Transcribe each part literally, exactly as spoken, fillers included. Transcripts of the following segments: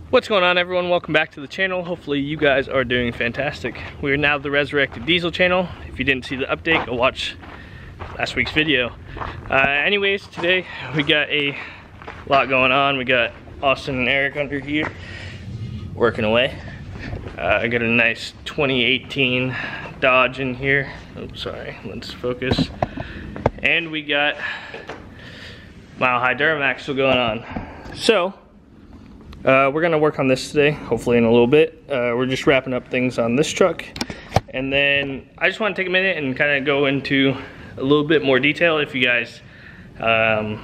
What's going on, everyone? Welcome back to the channel. Hopefully you guys are doing fantastic. We are now the Resurrected Diesel channel. If you didn't see the update, go watch last week's video. Uh, anyways, today we got a lot going on. We got Austin and Eric under here working away. Uh, I got a nice twenty eighteen Dodge in here. Oops, sorry, let's focus. And we got Mile High Duramax still going on. So, uh, we're gonna work on this today, hopefully in a little bit. Uh, we're just wrapping up things on this truck. And then I just wanna take a minute and kind of go into a little bit more detail if you guys, um,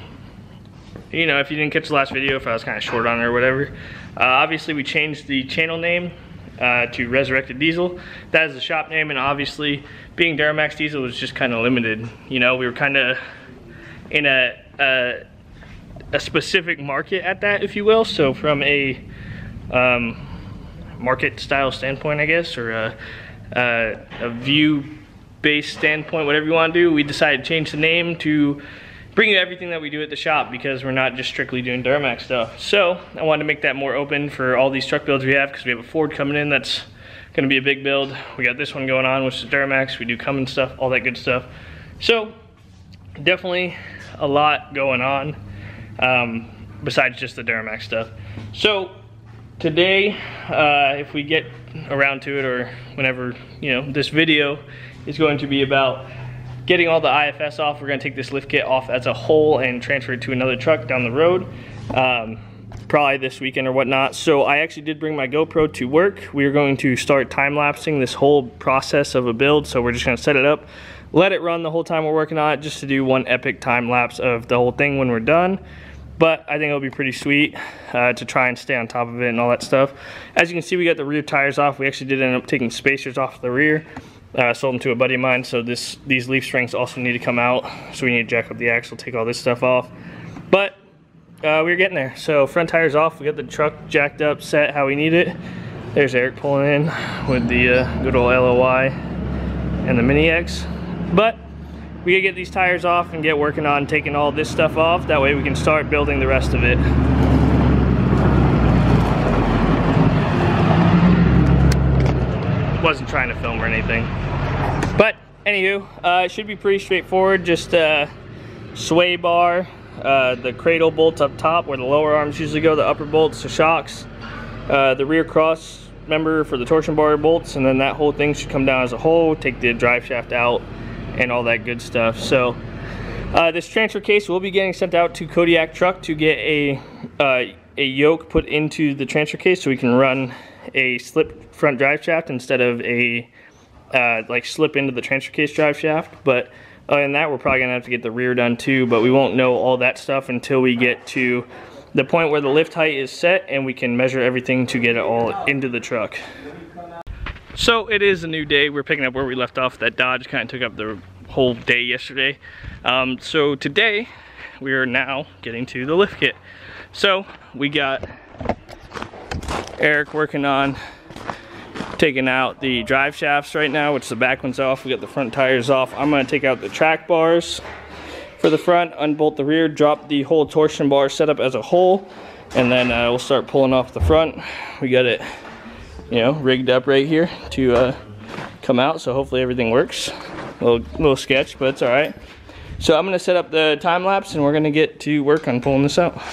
you know, if you didn't catch the last video, if I was kind of short on it or whatever. Uh, obviously we changed the channel name uh, to Resurrected Diesel. That is the shop name, and obviously being Duramax Diesel was just kind of limited. You know, we were kind of in a, a a specific market at that, if you will. So from a um, market style standpoint, I guess, or a, a, a view-based standpoint, whatever you want to do, we decided to change the name to bring you everything that we do at the shop, because we're not just strictly doing Duramax stuff. So I wanted to make that more open for all these truck builds we have, because we have a Ford coming in that's going to be a big build. We got this one going on, which is Duramax. We do Cummins stuff, all that good stuff. So definitely a lot going on. Um, besides just the Duramax stuff. So today, uh, if we get around to it, or whenever, you know, this video is going to be about getting all the I F S off. We're going to take this lift kit off as a whole and transfer it to another truck down the road, um, probably this weekend or whatnot. So I actually did bring my GoPro to work. We are going to start time-lapsing this whole process of a build. So we're just going to set it up, let it run the whole time we're working on it, just to do one epic time lapse of the whole thing when we're done. But I think it'll be pretty sweet uh, to try and stay on top of it and all that stuff. As you can see, we got the rear tires off. We actually did end up taking spacers off the rear. Uh, sold them to a buddy of mine, so this these leaf strings also need to come out. So we need to jack up the axle, take all this stuff off. But uh, we're getting there. So front tires off. We got the truck jacked up, set how we need it. There's Eric pulling in with the uh, good old L O Y and the Mini X. But we gotta get these tires off and get working on taking all this stuff off. That way we can start building the rest of it. Wasn't trying to film or anything. But anywho, uh, it should be pretty straightforward. Just a sway bar, uh, the cradle bolts up top where the lower arms usually go, the upper bolts, the shocks, uh, the rear cross member for the torsion bar bolts, and then that whole thing should come down as a whole. Take the drive shaft out and all that good stuff. So uh, this transfer case will be getting sent out to Kodiak Truck to get a uh, a yoke put into the transfer case, so we can run a slip front drive shaft instead of a uh, like slip into the transfer case drive shaft. But other than that, we're probably gonna have to get the rear done too, but we won't know all that stuff until we get to the point where the lift height is set and we can measure everything to get it all into the truck. So it is a new day. We're picking up where we left off. That Dodge kind of took up the whole day yesterday. Um, so today we are now getting to the lift kit. So we got Eric working on taking out the drive shafts right now, which the back one's off. We got the front tires off. I'm going to take out the track bars for the front, unbolt the rear, drop the whole torsion bar setup as a whole, and then uh, we'll start pulling off the front. We got it, you know, rigged up right here to uh, come out, so hopefully everything works. A little, little sketch, but it's all right. So I'm gonna set up the time lapse and we're gonna get to work on pulling this out.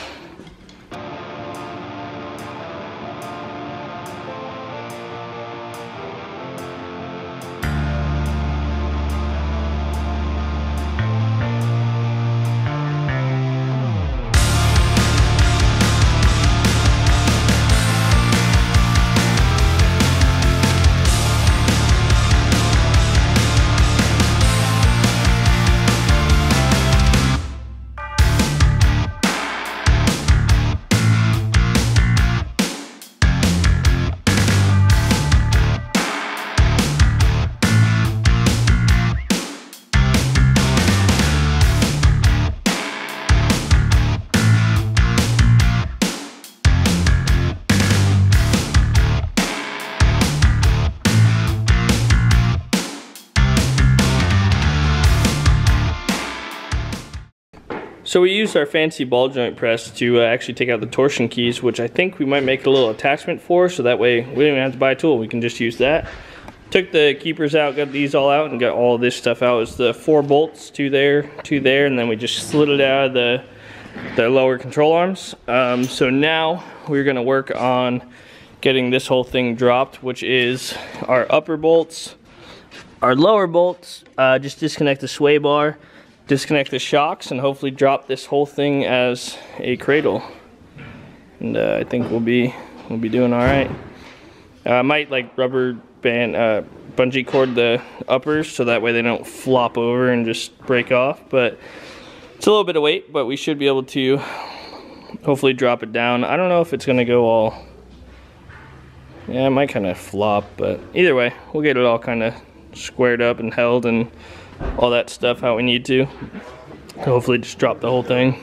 So we used our fancy ball joint press to uh, actually take out the torsion keys, which I think we might make a little attachment for, so that way we don't even have to buy a tool, we can just use that. Took the keepers out, got these all out, and got all this stuff out. It's the four bolts, two there, two there, and then we just slid it out of the, the lower control arms. Um, so now we're gonna work on getting this whole thing dropped, which is our upper bolts, our lower bolts, uh, just disconnect the sway bar, disconnect the shocks, and hopefully drop this whole thing as a cradle. And uh, I think we'll be we'll be doing all right. Uh, I might like rubber band uh, bungee cord the uppers so that way they don't flop over and just break off. But it's a little bit of weight, but we should be able to hopefully drop it down. I don't know if it's gonna go all. Yeah, it might kind of flop, but either way, we'll get it all kind of squared up and held and all that stuff how we need to. Hopefully just drop the whole thing.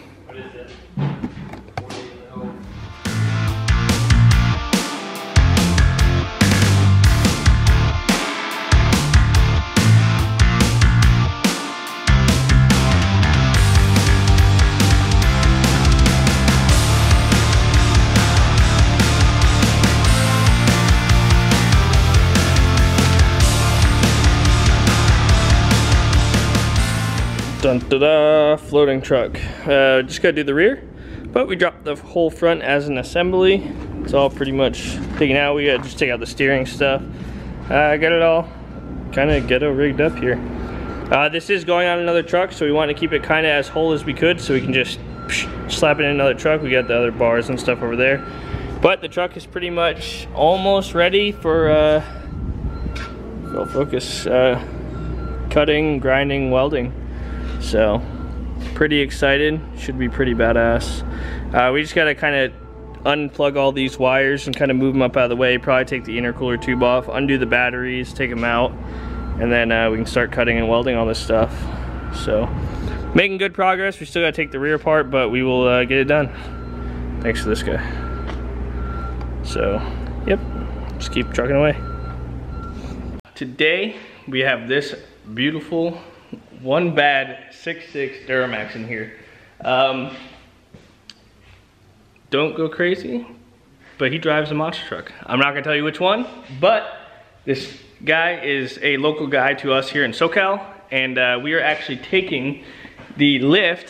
Dun da da, floating truck. Uh, just gotta do the rear, but we dropped the whole front as an assembly. It's all pretty much taken out. We gotta just take out the steering stuff. I uh, got it all kind of ghetto rigged up here. Uh, this is going on another truck, so we want to keep it kind of as whole as we could, so we can just psh, slap it in another truck. We got the other bars and stuff over there, but the truck is pretty much almost ready for uh, full focus uh, cutting, grinding, welding. So, pretty excited. Should be pretty badass. Uh, we just gotta kind of unplug all these wires and kind of move them up out of the way. Probably take the intercooler tube off, undo the batteries, take them out, and then uh, we can start cutting and welding all this stuff. So, making good progress. We still gotta take the rear apart, but we will uh, get it done. Thanks to this guy. So, yep, just keep trucking away. Today, we have this beautiful one bad six six Duramax in here. Um, don't go crazy, but he drives a monster truck. I'm not gonna tell you which one, but this guy is a local guy to us here in SoCal, and uh, we are actually taking the lift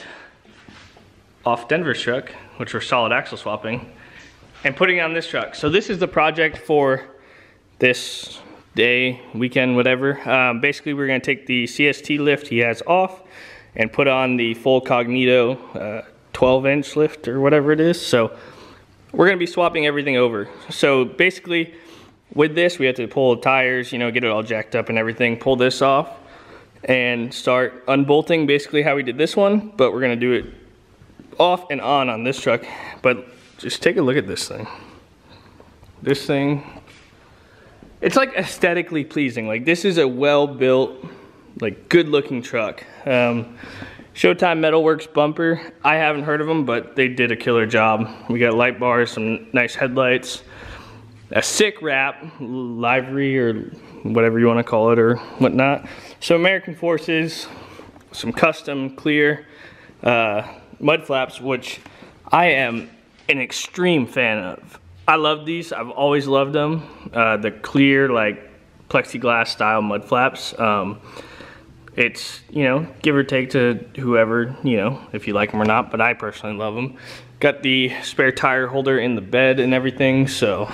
off Denver's truck, which we're solid axle swapping, and putting it on this truck. So this is the project for this day, weekend, whatever. Um, basically, we're gonna take the C S T lift he has off and put on the full Cognito uh, twelve inch lift or whatever it is. So we're gonna be swapping everything over. So basically, with this, we have to pull the tires, you know, get it all jacked up and everything, pull this off and start unbolting basically how we did this one, but we're gonna do it off and on on this truck. But just take a look at this thing. This thing, it's like aesthetically pleasing. Like this is a well-built, like good-looking truck. Um, Showtime Metalworks bumper. I haven't heard of them, but they did a killer job. We got light bars, some nice headlights, a sick wrap, livery or whatever you want to call it or whatnot. So American Forces, some custom clear uh, mud flaps, which I am an extreme fan of. I love these. I've always loved them. Uh, the clear, like plexiglass style mud flaps. Um, it's, you know, give or take to whoever, you know, if you like them or not, but I personally love them. Got the spare tire holder in the bed and everything, so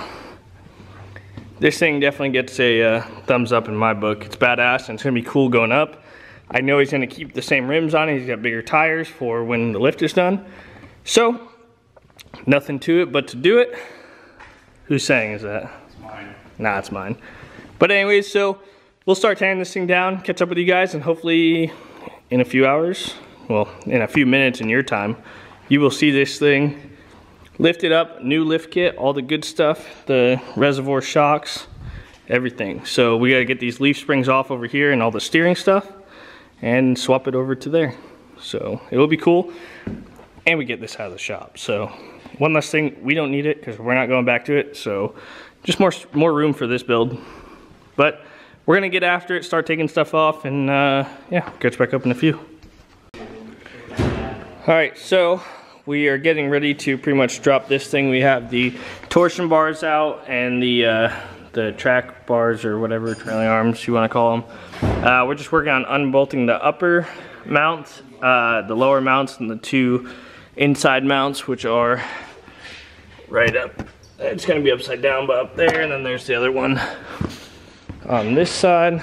this thing definitely gets a uh, thumbs up in my book. It's badass and it's gonna be cool going up. I know he's gonna keep the same rims on it. He's got bigger tires for when the lift is done. So, nothing to it but to do it. Whose saying is that? It's mine. Nah, it's mine. But anyways, so we'll start tearing this thing down, catch up with you guys, and hopefully in a few hours, well, in a few minutes in your time, you will see this thing lifted up, new lift kit, all the good stuff, the reservoir shocks, everything. So we gotta get these leaf springs off over here and all the steering stuff and swap it over to there. So it'll be cool. And we get this out of the shop. So one less thing, we don't need it because we're not going back to it. So just more more room for this build. But we're gonna get after it, start taking stuff off, and uh, yeah, catch back up in a few. Alright, so we are getting ready to pretty much drop this thing. We have the torsion bars out and the uh, the track bars, or whatever, trailing arms you want to call them. Uh, we're just working on unbolting the upper mounts, uh, the lower mounts, and the two inside mounts, which are right up. It's going to be upside down, but up there, and then there's the other one on this side,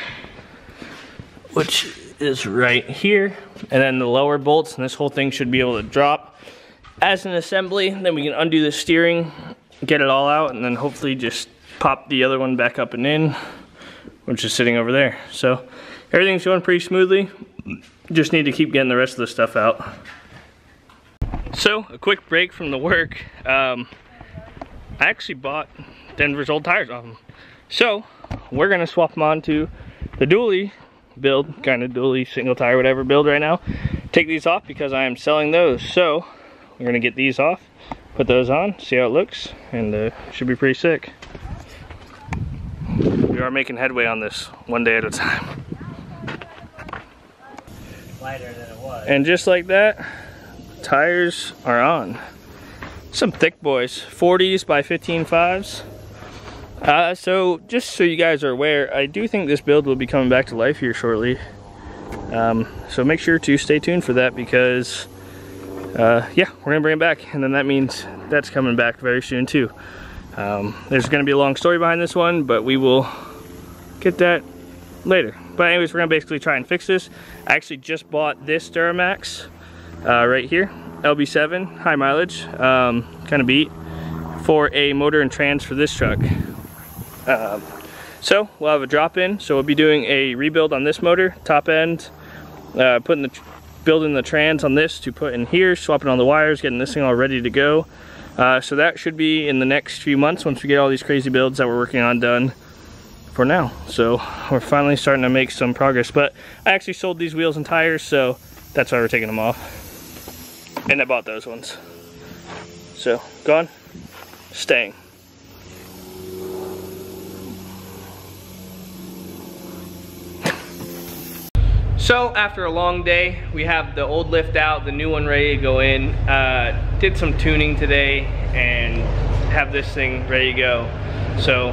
which is right here. And then the lower bolts, and this whole thing should be able to drop as an assembly. Then we can undo the steering, get it all out, and then hopefully just pop the other one back up and in, which is sitting over there. So everything's going pretty smoothly. Just need to keep getting the rest of the stuff out. So a quick break from the work. Um, I actually bought Denver's old tires off them. So we're gonna swap them onto the dually build, kind of dually single tire whatever build right now. Take these off because I am selling those. So we're gonna get these off, put those on, see how it looks, and uh, should be pretty sick. We are making headway on this one day at a time. Lighter than it was. And just like that, tires are on. Some thick boys, forties by fifteen fives. Uh, so just so you guys are aware, I do think this build will be coming back to life here shortly. Um, so make sure to stay tuned for that, because uh, yeah, we're gonna bring it back, and then that means that's coming back very soon too. Um, there's gonna be a long story behind this one, but we will get that later. But anyways, we're gonna basically try and fix this. I actually just bought this Duramax uh, right here, L B seven, high mileage, um, kind of beat, for a motor and trans for this truck. Um, so we'll have a drop in, so we'll be doing a rebuild on this motor, top end, uh, putting the, building the trans on this to put in here, swapping all the wires, getting this thing all ready to go. Uh, so that should be in the next few months once we get all these crazy builds that we're working on done for now. So we're finally starting to make some progress, but I actually sold these wheels and tires, so that's why we're taking them off. And I bought those ones. So gone, staying. So after a long day, we have the old lift out, the new one ready to go in. Uh, did some tuning today and have this thing ready to go. So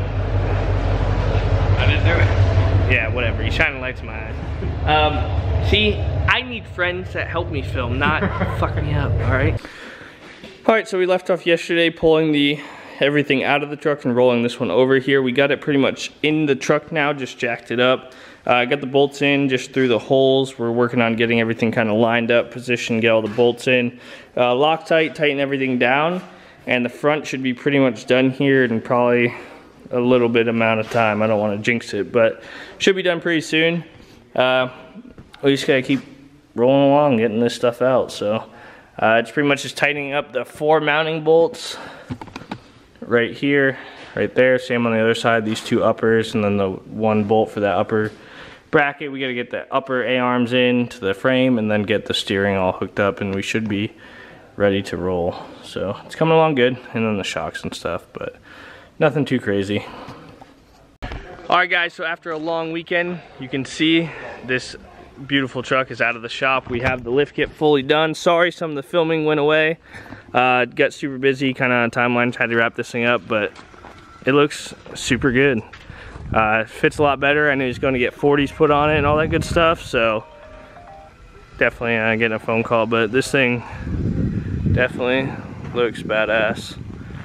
I didn't do it. Yeah, whatever. You shining lights in my eyes. Um, see, I need friends that help me film, not fuck me up. All right. All right. So we left off yesterday pulling the everything out of the truck and rolling this one over here. We got it pretty much in the truck now, just jacked it up. I uh, got the bolts in just through the holes. We're working on getting everything kind of lined up, positioned, get all the bolts in. Uh, Loctite, tighten everything down, and the front should be pretty much done here in probably a little bit amount of time. I don't want to jinx it, but should be done pretty soon. Uh, we just gotta keep rolling along, getting this stuff out. So uh, it's pretty much just tightening up the four mounting bolts right here, right there. Same on the other side, these two uppers, and then the one bolt for that upper bracket. We got to get the upper A-arms in to the frame and then get the steering all hooked up, and we should be ready to roll. So it's coming along good, and then the shocks and stuff, but nothing too crazy. Alright guys, so after a long weekend, you can see this beautiful truck is out of the shop. We have the lift kit fully done. Sorry some of the filming went away. Uh, got super busy, kind of on timeline, tried to wrap this thing up, but it looks super good. Uh, fits a lot better. I knew he's going to get forties put on it and all that good stuff, so definitely uh, getting a phone call, but this thing definitely looks badass.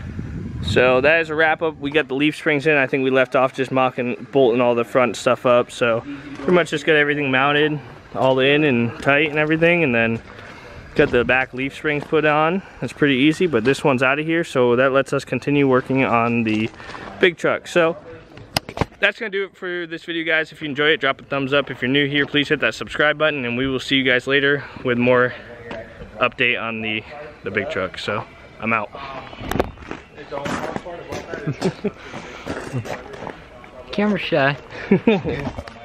So that is a wrap up. We got the leaf springs in. I think we left off just mocking, bolting all the front stuff up, so pretty much just got everything mounted all in and tight and everything, and then got the back leaf springs put on. It's pretty easy, but this one's out of here, so that lets us continue working on the big truck. So that's gonna do it for this video, guys. If you enjoy it, drop a thumbs up. If you're new here, please hit that subscribe button, and we will see you guys later with more update on the the big truck. So I'm out. Camera shy.